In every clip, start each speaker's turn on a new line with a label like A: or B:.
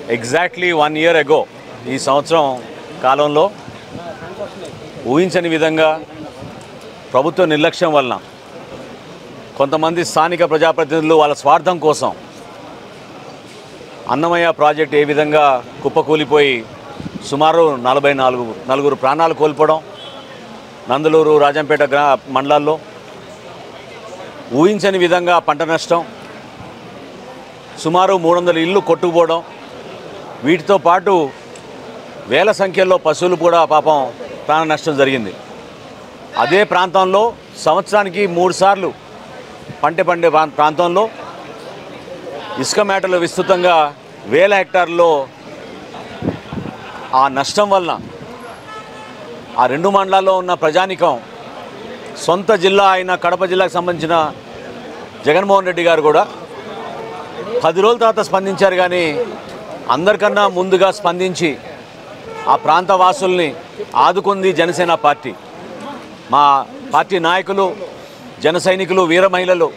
A: Exactly 1 year ago ఈ సంవత్సరం కాలంలో ఊహించని విధంగా ప్రభుత్వ నిర్లక్ష్యం వలన కొంతమంది స్థానిక ప్రజాప్రతినిధులు వాళ్ళ స్వార్థం కోసం అన్నమయ్య ప్రాజెక్ట్ ఏ విధంగా కుప్పకూలిపోయి సుమారు 44 ప్రాణాలు కోల్పోవడం, నందలూరు రాజంపేట మండలాల్లో ఊహించని విధంగా పంట నష్టం, సుమారు 300 ఇళ్ళు కొట్టుకుపోవడం, వీటితో పాటు వేల సంఖ్యలో పశువులు కూడా పాపం ప్రాణ నష్టం జరిగింది. అదే ప్రాంతంలో సంవత్సరానికి 3 సార్లు పంట పండే ప్రాంతంలో ఇసుక మేటలు విస్తృతంగా వేల హెక్టార్లలో ఆ నష్టం వలన ఆ 2 మండలాల్లో ఉన్న ప్రజానికం సొంత జిల్లా అయిన కడప జిల్లాకు సంబంధించిన జగన్మోహన్ రెడ్డి గారు కూడా 10 రోజుల తర్వాత స్పందించారు. కానీ అందరికన్నా ముందుగా స్పందించి ఆ ప్రాంత వాసుల్ని ఆదుకుంది జనసేన పార్టీ. మా పార్టీ నాయకులు, జన సైనికులు, వీర మహిళలు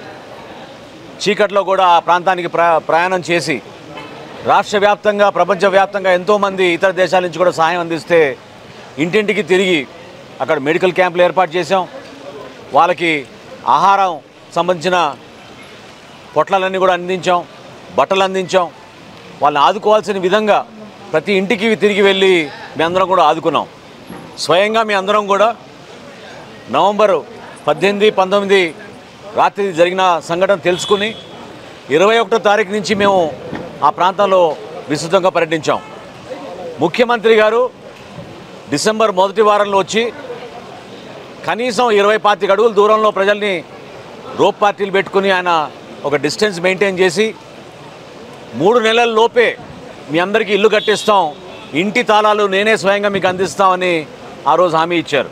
A: చీకట్లో కూడా ఆ ప్రాంతానికి ప్రయాణం చేసి రాష్ట్ర వ్యాప్తంగా, ప్రపంచవ్యాప్తంగా ఎంతోమంది ఇతర దేశాల నుంచి కూడా సహాయం అందిస్తే ఇంటింటికి తిరిగి అక్కడ మెడికల్ క్యాంపులు ఏర్పాటు చేసాం. వాళ్ళకి ఆహారం సంబంధించిన పొట్లాలన్నీ కూడా అందించాం, బట్టలు అందించాం. వాళ్ళని ఆదుకోవాల్సిన విధంగా ప్రతి ఇంటికి తిరిగి వెళ్ళి మీ అందరం కూడా ఆదుకున్నాం. స్వయంగా మీ అందరం కూడా నవంబర్ 18, 19 రాత్రి జరిగిన సంఘటన తెలుసుకుని 21వ తారీఖు నుంచి మేము ఆ ప్రాంతంలో విస్తృతంగా పర్యటించాం. ముఖ్యమంత్రి గారు డిసెంబర్ మొదటి వారంలో వచ్చి కనీసం 20-25 అడుగుల దూరంలో ప్రజల్ని రోప్ పార్టీలు పెట్టుకుని ఆయన ఒక డిస్టెన్స్ మెయింటైన్ చేసి 3 నెలల లోపే మీ అందరికీ ఇల్లు కట్టిస్తాం, ఇంటి తాళాలు నేనే స్వయంగా మీకు అందిస్తామని ఆ రోజు హామీ ఇచ్చారు.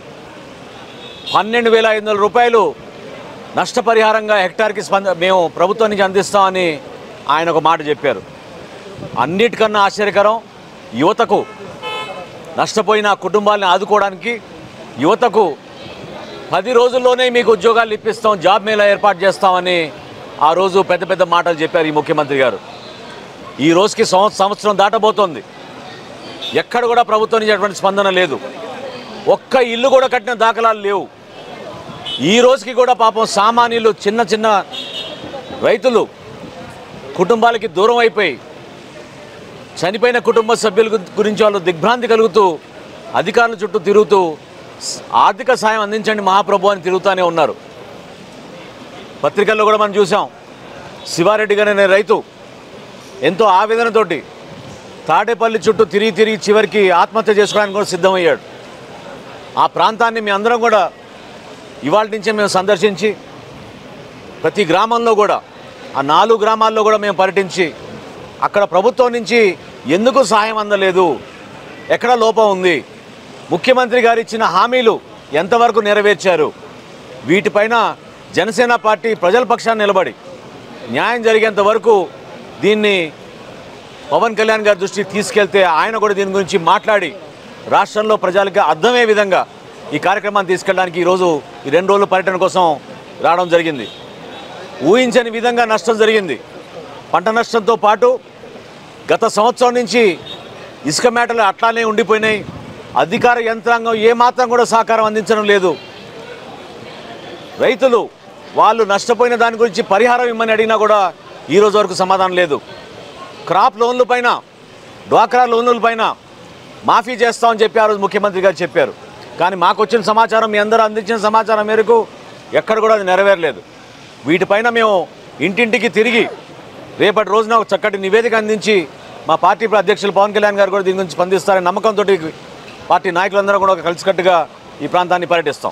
A: 12,500 రూపాయలు నష్టపరిహారంగా హెక్టార్కి మేము ప్రభుత్వం నుంచి అందిస్తామని ఆయన ఒక మాట చెప్పారు. అన్నిటికన్నా ఆశ్చర్యకరం, యువతకు నష్టపోయిన కుటుంబాలను ఆదుకోవడానికి యువతకు 10 రోజుల్లోనే మీకు ఉద్యోగాలు ఇప్పిస్తాం, జాబ్ మేళా ఏర్పాటు చేస్తామని ఆ రోజు పెద్ద పెద్ద మాటలు చెప్పారు ఈ ముఖ్యమంత్రి గారు. ఈ రోజుకి సంవత్సరం దాటబోతోంది. ఎక్కడ కూడా ప్రభుత్వం నుంచి అటువంటి స్పందన లేదు. ఒక్క ఇల్లు కూడా కట్టిన దాఖలాలు లేవు. ఈ రోజుకి కూడా పాపం సామాన్యులు, చిన్న చిన్న రైతులు కుటుంబాలకి దూరం అయిపోయి చనిపోయిన కుటుంబ సభ్యుల గురించి వాళ్ళు దిగ్భ్రాంతి కలుగుతూ అధికారుల చుట్టూ తిరుగుతూ ఆర్థిక సాయం అందించండి మహాప్రభు అని తిరుగుతూనే ఉన్నారు. పత్రికల్లో కూడా మనం చూసాం. శివారెడ్డి గారు అనే రైతు ఎంతో ఆవేదనతోటి తాడేపల్లి చుట్టూ తిరిగి చివరికి ఆత్మహత్య చేసుకోవడానికి కూడా సిద్ధమయ్యాడు. ఆ ప్రాంతాన్ని మీ అందరం కూడా ఇవాళ నుంచే మేము సందర్శించి ప్రతి గ్రామంలో కూడా ఆ 4 గ్రామాల్లో కూడా మేము పర్యటించి అక్కడ ప్రభుత్వం నుంచి ఎందుకు సహాయం అందలేదు, ఎక్కడ లోపం ఉంది, ముఖ్యమంత్రి గారు ఇచ్చిన హామీలు ఎంతవరకు నెరవేర్చారు, వీటిపైన జనసేన పార్టీ ప్రజల పక్షాన్ని నిలబడి న్యాయం జరిగేంత వరకు దీన్ని పవన్ కళ్యాణ్ గారి దృష్టికి తీసుకెళ్తే ఆయన కూడా దీని గురించి మాట్లాడి రాష్ట్రంలో ప్రజలకు అర్థమయ్యే విధంగా ఈ కార్యక్రమాన్ని తీసుకెళ్ళడానికి ఈరోజు ఈ 2 రోజుల పర్యటన కోసం రావడం జరిగింది. ఊహించని విధంగా నష్టం జరిగింది. పంట నష్టంతో పాటు గత సంవత్సరం నుంచి ఇసుక మేటలు అట్లానే ఉండిపోయినాయి. అధికార యంత్రాంగం ఏమాత్రం కూడా సహకారం అందించడం లేదు. రైతులు వాళ్ళు నష్టపోయిన దాని గురించి పరిహారం ఇమ్మని అడిగినా కూడా ఈరోజు వరకు సమాధానం లేదు. క్రాప్ లోన్ల పైన, డ్వాక్రా లోన్ల పైన మాఫీ చేస్తామని చెప్పి ఆ రోజు ముఖ్యమంత్రి గారు చెప్పారు. కానీ మాకు వచ్చిన సమాచారం, మీ అందరూ అందించిన సమాచారం మేరకు ఎక్కడ కూడా అది నెరవేరలేదు. వీటిపైన మేము ఇంటింటికి తిరిగి రేపటి రోజున ఒక చక్కటి నివేదిక అందించి మా పార్టీ అధ్యక్షులు పవన్ కళ్యాణ్ గారు కూడా దీని గురించి స్పందిస్తారని నమ్మకంతో పార్టీ నాయకులందరూ కూడా కలిసికట్టుగా ఈ ప్రాంతాన్ని పర్యటిస్తాం.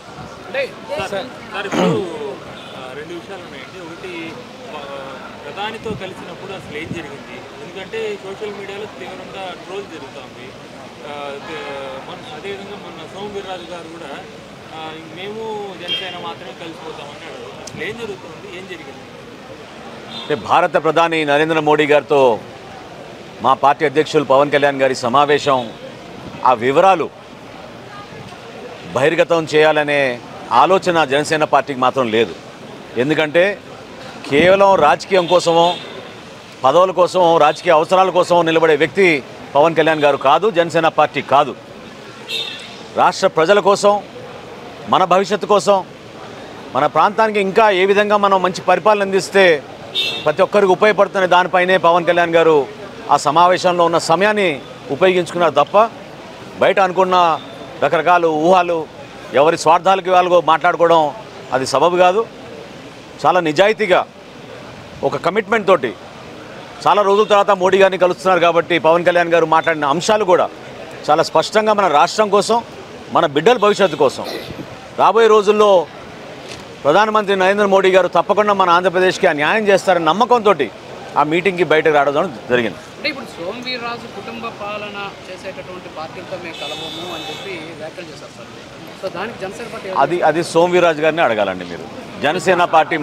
B: ప్రధానితో కలిసినప్పుడు అసలు ఏం జరిగింది? ఎందుకంటే సోషల్ మీడియాలో తీవ్రంగా ట్రోల్ జరుగుతుంది. అదేవిధంగా మొన్న సోము వీర్రాజు గారు కూడా మేము జనసేన మాత్రమే కలిసిపోతామన్నాడు. అసలు ఏం జరుగుతుంది, ఏం జరిగింది?
A: అంటే భారత ప్రధాని నరేంద్ర మోడీ గారితో మా పార్టీ అధ్యక్షులు పవన్ కళ్యాణ్ గారి సమావేశం, ఆ వివరాలు బహిర్గతం చేయాలనే ఆలోచన జనసేన పార్టీకి మాత్రం లేదు. ఎందుకంటే కేవలం రాజకీయం కోసమో పదవుల కోసం, రాజకీయ అవసరాల కోసం నిలబడే వ్యక్తి పవన్ కళ్యాణ్ గారు కాదు, జనసేన పార్టీ కాదు. రాష్ట్ర ప్రజల కోసం, మన భవిష్యత్తు కోసం, మన ప్రాంతానికి ఇంకా ఏ విధంగా మనం మంచి పరిపాలన అందిస్తే ప్రతి ఒక్కరికి ఉపయోగపడుతున్న దానిపైనే పవన్ కళ్యాణ్ గారు ఆ సమావేశంలో ఉన్న సమయాన్ని ఉపయోగించుకున్నారు తప్ప బయట అనుకున్న రకరకాల ఊహలు, ఎవరి స్వార్థాలకి వాళ్ళు మాట్లాడుకోవడం అది సబబు కాదు. చాలా నిజాయితీగా ఒక కమిట్మెంట్ తోటి చాలా రోజుల తర్వాత మోడీ గారిని కలుస్తున్నారు కాబట్టి పవన్ కళ్యాణ్ గారు మాట్లాడిన అంశాలు కూడా చాలా స్పష్టంగా మన రాష్ట్రం కోసం, మన బిడ్డల భవిష్యత్తు కోసం, రాబోయే రోజుల్లో ప్రధానమంత్రి నరేంద్ర మోడీ గారు తప్పకుండా మన ఆంధ్రప్రదేశ్కి ఆ న్యాయం చేస్తారని నమ్మకంతో ఆ మీటింగ్కి బయటకు రావడం జరిగింది.
C: అంటే ఇప్పుడు సోమవీర్రాజు కుటుంబ పాలన చేసేటటువంటి పార్టీలతో మేము కలవము అని చెప్పి వ్యాఖ్యలు చేశారు సార్. సో దానికి జనసేన పార్టీ
A: అది సోమవీర్రాజు గారిని అడగాలండి మీరు. జనసేన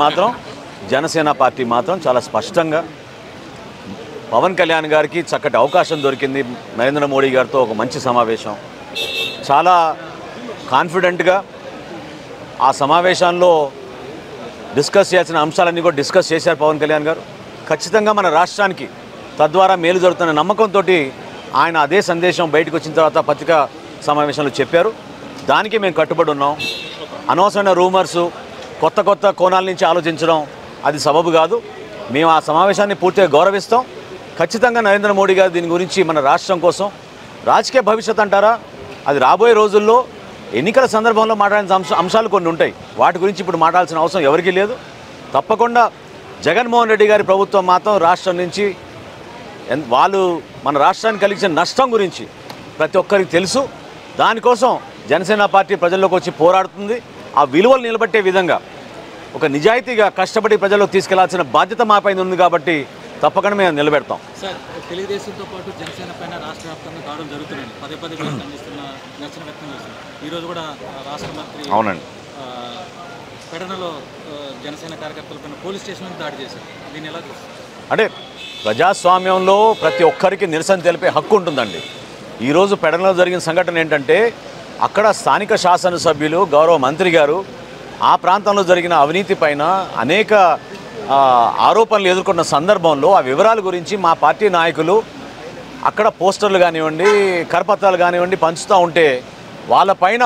A: పార్టీ మాత్రం చాలా స్పష్టంగా పవన్ కళ్యాణ్ గారికి చక్కటి అవకాశం దొరికింది. నరేంద్ర మోడీ గారితో ఒక మంచి సమావేశం, చాలా కాన్ఫిడెంట్గా ఆ సమావేశంలో డిస్కస్ చేయాల్సిన అంశాలన్నీ కూడా డిస్కస్ చేశారు పవన్ కళ్యాణ్ గారు. ఖచ్చితంగా మన రాష్ట్రానికి తద్వారా మేలు జరుగుతున్న నమ్మకంతో ఆయన అదే సందేశం బయటకు వచ్చిన తర్వాత పత్రికా సమావేశంలో చెప్పారు. దానికి మేము కట్టుబడి ఉన్నాం. అనవసరమైన రూమర్సు, కొత్త కోణాల నుంచి ఆలోచించడం అది సబబు కాదు. మేము ఆ సమావేశాన్ని పూర్తిగా గౌరవిస్తాం. ఖచ్చితంగా నరేంద్ర మోడీ గారు దీని గురించి మన రాష్ట్రం కోసం, రాజకీయ భవిష్యత్ అంటారా, అది రాబోయే రోజుల్లో ఎన్నికల సందర్భంలో మాట్లాడిన అంశాలు కొన్ని ఉంటాయి. వాటి గురించి ఇప్పుడు మాట్లాడాల్సిన అవసరం ఎవరికీ లేదు. తప్పకుండా జగన్మోహన్ రెడ్డి గారి ప్రభుత్వం మాత్రం రాష్ట్రం నుంచి వాళ్ళు మన రాష్ట్రానికి కలిగించిన నష్టం గురించి ప్రతి ఒక్కరికి తెలుసు. దానికోసం జనసేన పార్టీ ప్రజల్లోకి వచ్చి పోరాడుతుంది. ఆ విలువలు నిలబెట్టే విధంగా ఒక నిజాయితీగా కష్టపడి ప్రజల్లోకి తీసుకెళ్లాల్సిన బాధ్యత మా పైన ఉంది కాబట్టి తప్పకుండా మేము నిలబెడతాం.
B: సార్, తెలుగుదేశంతో పాటు జనసేన పైన రాష్ట్ర వ్యాప్తంగా దాడులు జరుగుతున్నాయి. పదే ఖండిస్తున్న నిరసన వ్యక్తం చేస్తున్నారు. ఈరోజు కూడా రాష్ట్ర మంత్రి
A: అవునండి
B: పెడనలో జనసేన కార్యకర్తల పైన పోలీస్ స్టేషన్ దాడి చేశారు. దీన్ని ఎలా చూస్తారు?
A: అంటే ప్రజాస్వామ్యంలో ప్రతి ఒక్కరికి నిరసన తెలిపే హక్కు ఉంటుందండి. ఈరోజు పెడనలో జరిగిన సంఘటన ఏంటంటే అక్కడ స్థానిక శాసనసభ్యులు, గౌరవ మంత్రి గారు ఆ ప్రాంతంలో జరిగిన అవినీతి పైన అనేక ఆరోపణలు ఎదుర్కొన్న సందర్భంలో ఆ వివరాల గురించి మా పార్టీ నాయకులు అక్కడ పోస్టర్లు కానివ్వండి, కరపత్రాలు కానివ్వండి పంచుతూ ఉంటే వాళ్ళపైన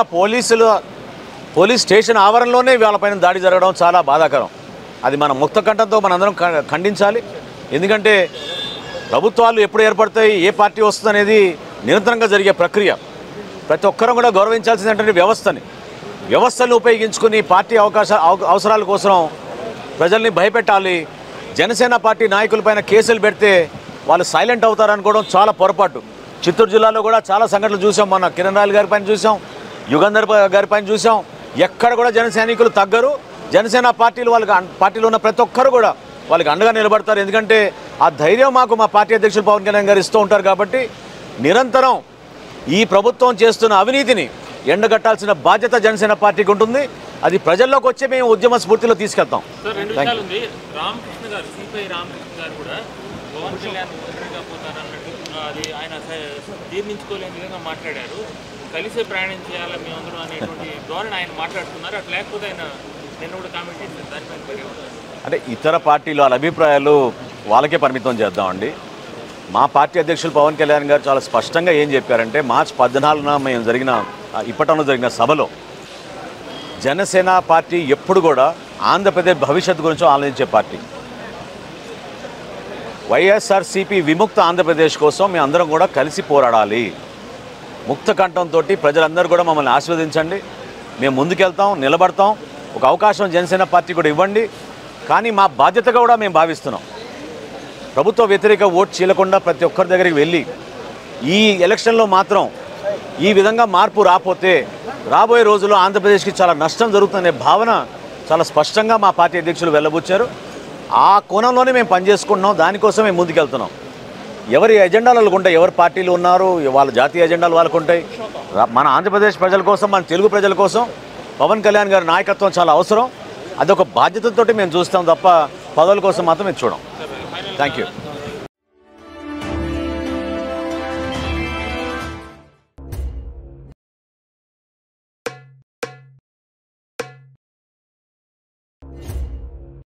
A: పోలీస్ స్టేషన్ ఆవరణలోనే వాళ్ళపైన దాడి జరగడం చాలా బాధాకరం. అది మన ముక్త కంఠంతో మనందరం ఖండించాలి. ఎందుకంటే ప్రభుత్వాలు ఎప్పుడు ఏర్పడతాయి, ఏ పార్టీ వస్తుంది అనేది నిరంతరంగా జరిగే ప్రక్రియ. ప్రతి ఒక్కరూ కూడా గౌరవించాల్సింది ఏంటంటే వ్యవస్థను ఉపయోగించుకుని పార్టీ అవసరాల కోసం ప్రజల్ని భయపెట్టాలి. జనసేన పార్టీ నాయకులపైన కేసులు పెడితే వాళ్ళు సైలెంట్ అవుతారనుకోవడం చాలా పొరపాటు. చిత్తూరు జిల్లాలో కూడా చాలా సంఘటనలు చూసాం. మన కిరణ్ రాయల్ గారి పైన చూసాం, యుగంధర్ గారి పైన చూసాం. ఎక్కడ కూడా జన సైనికులు తగ్గరు. జనసేన పార్టీలో ఉన్న ప్రతి ఒక్కరు కూడా వాళ్ళకి అండగా నిలబడతారు. ఎందుకంటే ఆ ధైర్యం మాకు మా పార్టీ అధ్యక్షులు పవన్ కళ్యాణ్ గారు ఇస్తూ ఉంటారు. కాబట్టి నిరంతరం ఈ ప్రభుత్వం చేస్తున్న అవినీతిని ఎండగట్టాల్సిన బాధ్యత జనసేన పార్టీకి ఉంటుంది. అది ప్రజల్లోకి వచ్చే మేము ఉద్యమ స్ఫూర్తిలో తీసుకెళ్తాం.
B: రామకృష్ణ గారు, సిపిఐ రామకృష్ణ గారు కూడా పవన్ కళ్యాణ్ మంత్రిగా పోతారన్నట్టు అది ఆయన జీర్ణించుకోలేని విధంగా మాట్లాడారు. కలిసే ప్రయాణం చేయాలి మేమందరం అనేటువంటి ధోరణి ఆయన మాట్లాడుతున్నారు. అట్లా లేకపోతే ఆయన నిన్న కూడా కామెంట్ చేశారు. దానిపైన
A: అంటే ఇతర పార్టీలు వాళ్ళ అభిప్రాయాలు వాళ్ళకే పరిమితం చేద్దామండి. మా పార్టీ అధ్యక్షులు పవన్ కళ్యాణ్ గారు చాలా స్పష్టంగా ఏం చెప్పారంటే మార్చి 14న మేము ఇప్పటంలో జరిగిన సభలో జనసేన పార్టీ ఎప్పుడు కూడా ఆంధ్రప్రదేశ్ భవిష్యత్తు గురించి ఆలోచించే పార్టీ. వైఎస్ఆర్సీపీ విముక్త ఆంధ్రప్రదేశ్ కోసం మేము అందరం కూడా కలిసి పోరాడాలి. ముక్త కంఠంతో ప్రజలందరూ కూడా మమ్మల్ని ఆశీర్వదించండి. మేము ముందుకెళ్తాం, నిలబడతాం. ఒక అవకాశం జనసేన పార్టీ కూడా ఇవ్వండి. కానీ మా బాధ్యతగా కూడా మేము భావిస్తున్నాం. ప్రభుత్వ వ్యతిరేక ఓటు చీలకుండా ప్రతి ఒక్కరి దగ్గరికి వెళ్ళి ఈ ఎలక్షన్లో మాత్రం ఈ విధంగా మార్పు రాకపోతే రాబోయే రోజుల్లో ఆంధ్రప్రదేశ్కి చాలా నష్టం జరుగుతుందనే భావన చాలా స్పష్టంగా మా పార్టీ అధ్యక్షులు వెళ్ళబుచ్చారు. ఆ కోణంలోనే మేము పనిచేసుకుంటున్నాం. దానికోసం మేము ముందుకెళ్తున్నాం. ఎవరి ఎజెండాలు ఉంటాయి, ఎవరి పార్టీలు ఉన్నారు, వాళ్ళ జాతీయ ఎజెండాలు వాళ్ళకు ఉంటాయి. మన ఆంధ్రప్రదేశ్ ప్రజల కోసం, మన తెలుగు ప్రజల కోసం పవన్ కళ్యాణ్ గారి నాయకత్వం చాలా అవసరం. అదొక బాధ్యతతో మేము చూస్తాం తప్ప పదవుల కోసం మాత్రం మేము చూడం. Thank you.